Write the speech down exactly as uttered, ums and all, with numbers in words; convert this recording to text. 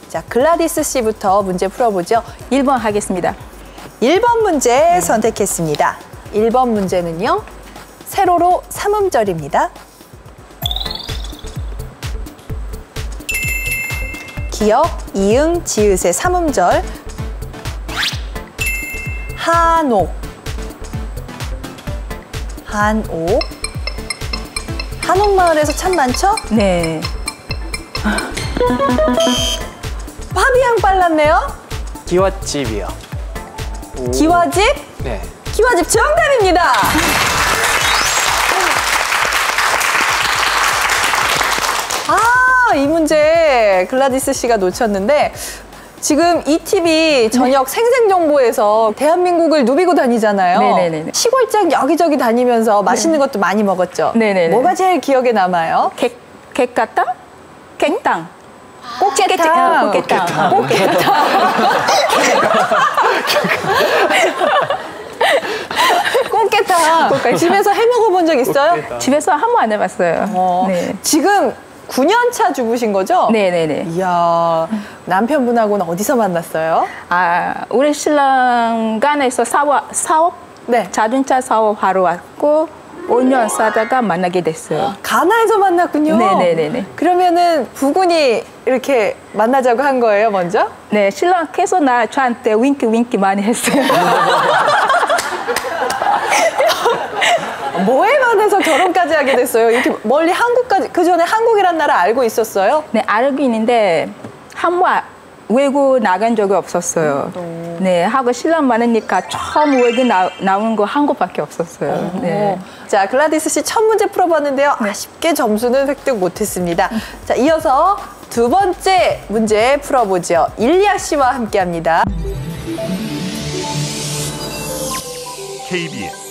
자, 글라디스 씨부터 문제 풀어보죠. 일 번 하겠습니다. 일 번 문제 네. 선택했습니다. 일 번 문제는요. 세로로 삼음절입니다. 기역, 이응, 지읒의 삼음절. 한옥. 한옥. 한옥마을에서 참 많죠? 네. 파비앙 빨랐네요. 기와집이요. 오. 기와집? 네. 기와집 정답입니다. 아, 이 문제 글라디스 씨가 놓쳤는데 지금 이티비 저녁 네. 생생정보에서 대한민국을 누비고 다니잖아요. 네네네. 시골장 여기저기 다니면서 맛있는 네. 것도 많이 먹었죠. 네네네. 뭐가 제일 기억에 남아요? 객, 객가땅? 객땅. 꽃게탕. 꽃게탕. 꽃게탕. 꽃게탕. 집에서 해 먹어본 적 있어요? 꽃게탕. 집에서 한 번 안 해봤어요. 어. 네. 지금 구 년 차 주부신 거죠? 네네네. 이야, 남편분하고는 어디서 만났어요? 아, 우리 신랑 간에서 사업, 사업? 네. 자동차 사업 하러 왔고 오 년 사다가 만나게 됐어요. 가나에서 만났군요. 네네네네. 그러면은 부군이 이렇게 만나자고 한 거예요, 먼저? 네, 신랑 계속 나 저한테 윙크 윙크 많이 했어요. 뭐에 반해서 결혼까지 하게 됐어요? 이렇게 멀리 한국까지, 그 전에 한국이란 나라 알고 있었어요? 네, 알고 있는데 한 번 외국 나간 적이 없었어요. 음, 네, 하고 신랑 많으니까 처음 외국 나, 나오는 거 한국밖에 없었어요. 오. 네. 자, 글라디스 씨 첫 문제 풀어봤는데요. 네. 아쉽게 점수는 획득 못했습니다. 음. 자, 이어서 두 번째 문제 풀어보죠. 일리아 씨와 함께합니다. 케이비에스